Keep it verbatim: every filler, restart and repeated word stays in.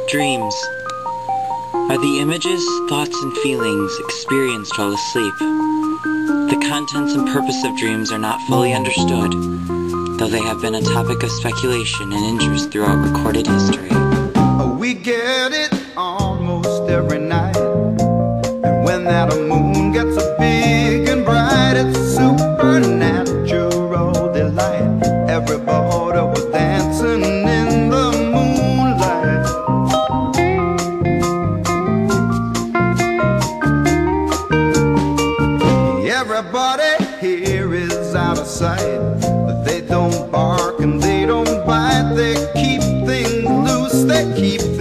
Dreams are the images, thoughts, and feelings experienced while asleep. The contents and purpose of dreams are not fully understood, though they have been a topic of speculation and interest throughout recorded history. We get it almost every night, and when that moon gets so big and bright, it's a supernatural delight. Everybody was dancing in the moonlight. Everybody here is out of sight, but they don't bark and they don't bite. They keep things loose, they keep